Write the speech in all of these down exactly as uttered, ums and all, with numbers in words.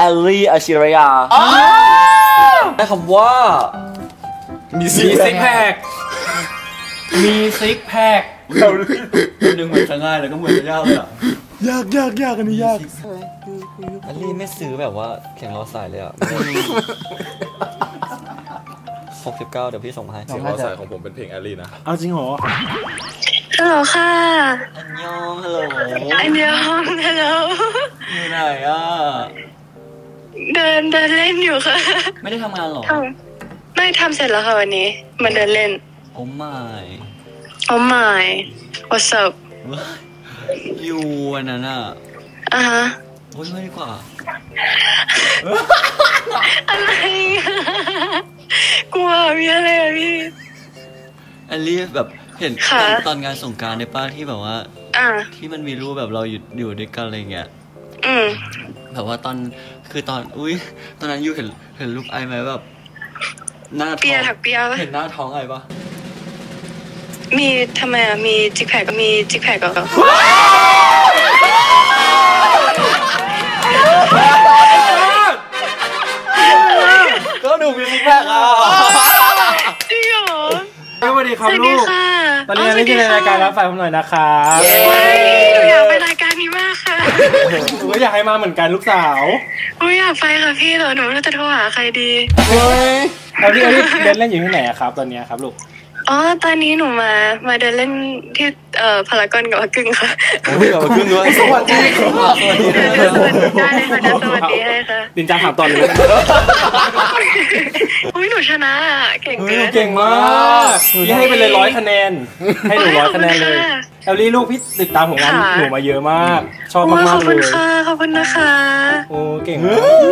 อลลี่อาชิรยาได้คำว่ามีซิกแพคมีซิกแพคดึงเหมือนจะง่ายเลยก็เหมือนจะยากเลยอ่ะยากยากยากอันนี้ยากอลลี่ไม่ซื้อแบบว่าแข่งรอสายเลยอ่ะหกสิบเก้าเดี๋ยวพี่ส่งมาให้เสียงรอสายของผมเป็นเพลงอลลี่นะเอาจริงเหรอฮัลโหลค่ะอันยองฮัลโหลอันยองฮัลโหลอยู่ไหนอ่ะเดินเดินเล่นอยู่ค่ะไม่ได้ทำงานหรอไม่ทำเสร็จแล้วค่ะวันนี้มาเดินเล่นโอ้ไม่โอ้ไม่ what's up อยู่อันนั้นอ่ะอ่ะฮะโอ้ยไม่ดีกว่าอะไรกลัวมีอะไรอ่ะพี่แอลลี่แบบเห็นตอนงานสงกรานต์ในป้าที่แบบว่าที่มันมีรูปแบบเราอยู่อยู่ด้วยกันอะไรเงี้ยแบบว่าตอนคือตอนอุ้ยตอนนั้นยูเห็นเห็นรูปไอไหมแบบหน้าท้องเห็นหน้าท้องไอปะมีทำไมอ่ะมีจิกแพคก็มีจิกแพคก็ก็ดูมีซิกแพคอ่ะจริงเหรอสวัสดีครับลูกตอนนี้นี่คือในรายการรับสายผมหน่อยนะครับหนูอยากไปรายการนี้มากค่ะหนูอยากให้มาเหมือนกันลูกสาวหนูอยากไปค่ะพี่แต่หนูไม่รู้จะโทรหาใครดีเฮ้ยเอาที่เอาที่เดินเล่นอยู่ที่ไหนครับตอนนี้ครับลูกอ๋อตอนนี้หนูมามาเดินเล่นที่เอ่อพารากอนกับกึ่งค่ะโอ้ยกับกึ่งด้วยสวัสดีค่ะสวัสดีได้เลยค่ะสวัสดีให้ค่ะดินจาถามตอนเลยอุ้ยหนูชนะเก่งเกินเก่งมากพี่ให้ไปเลยร้อยคะแนนให้หนูร้อยคะแนนเลยแอลลี่ลูกพี่ติดตามผลงานหนูมาเยอะมากชอบมากๆเลยขอบคุณค่ะขอบคุณนะคะโอ้เก่ง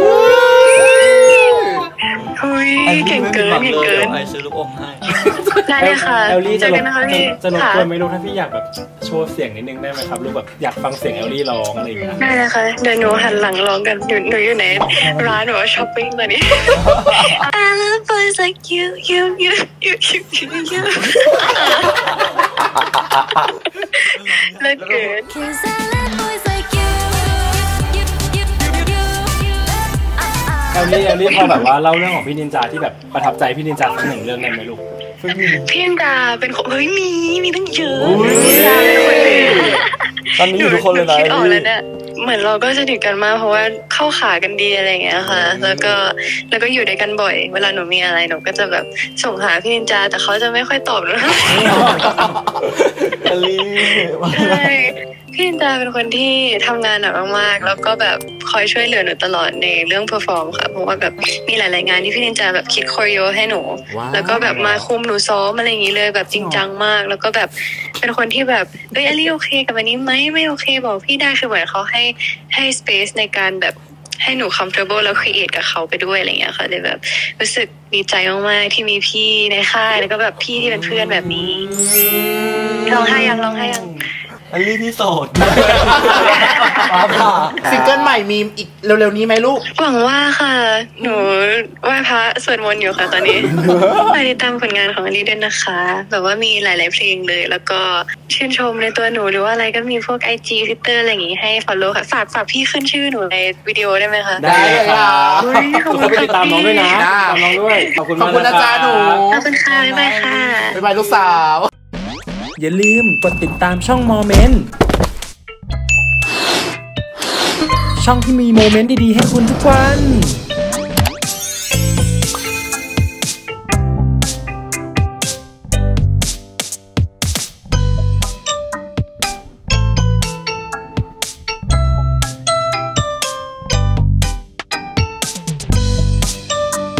อุ้ยเก่งเกินเก่งเกินไอซื้อลูกอมให้ได้เลยค่ะแอลลี่จะจะรบกวนไหมลูกถ้าพี่อยากแบบโชว์เสียงนิดนึงได้ไหมครับลูกแบบอยากฟังเสียงแอลลี่ร้องอะไรอย่างเงี้ยได้เลยค่ะเดี๋ยวหนูหันหลังร้องกันหนูหนูอยู่ไหนร้านหรือว่าช้อปปิ้งตอนนี้ I love boys like you you you you you you เลิศเกินแอลลี่แอลลี่พอแบบว่าเล่าเรื่องของพี่นินจาที่แบบประทับใจพี่นินจาสักหนึ่งเรื่องได้ไหมลูกพี่นินจาเป็นคนเฮ้ยมีมีตั้งเยอะตอนนี้อยู่ทุกคนเลยนะคิดออกแล้วเนี่ยเหมือนเราก็สนิทกันมากเพราะว่าเข้าขากันดีอะไรอย่างเงี้ยค่ะแล้วก็แล้วก็อยู่ด้วยกันบ่อยเวลาหนูมีอะไรหนูก็จะแบบส่งหาพี่นินจาแต่เขาจะไม่ค่อยตอบหนูแอลลี่ใช่พี่นินจาเป็นคนที่ทำงานหนักมากๆแล้วก็แบบคอยช่วยเหลือหนูตลอดในเรื่องเพอร์ฟอร์มค่ะเพราะว่าแบบมีหลายๆงานที่พี่นินจาแบบคิดคอริโอให้หนูแล้วก็แบบมาคุมหนูซ้อมอะไรอย่างนี้เลยแบบจริงจังมากแล้วก็แบบเป็นคนที่แบบเอ้ยแอลลี่โอเคกับอันนี้ไหมไม่โอเคบอกพี่ได้คือเหมือนเขาให้ให้สเปซในการแบบให้หนู comfortable แล้ว create กับเขาไปด้วยอะไรเงี้ยค่ะเลยแบบรู้สึกดีใจมากๆที่มีพี่ในค่ายแล้วก็แบบพี่ที่เป็นเพื่อนแบบนี้ร้องไห้ยังร้องไห้ยังแอลลี่ที่โสดซิงเกิลใหม่มีอีกเร็วๆนี้ไหมลูกหวังว่าค่ะหนูไหว้พระสวดมนต์อยู่ค่ะตอนนี้ไปติดตามผลงานของอลี่ด้วยนะคะแบบว่ามีหลายๆเพลงเลยแล้วก็ชื่นชมในตัวหนูหรือว่าอะไรก็มีพวก ไอ จี Twitter อะไรอย่างงี้ให้ follow ค่ะฝากฝากพี่ขึ้นชื่อหนูในวิดีโอได้ไหมคะได้ค่ะขอบคุณไปติดตามน้องด้วยนะตามน้องด้วยขอบคุณมากนะจ๊ะหนูขอบคุณค่ะบ๊ายบายค่ะบ๊ายบายลูกสาวอย่าลืมกดติดตามช่องโมเมนต์ช่องที่มีโมเมนต์ดีๆให้คุณทุกวัน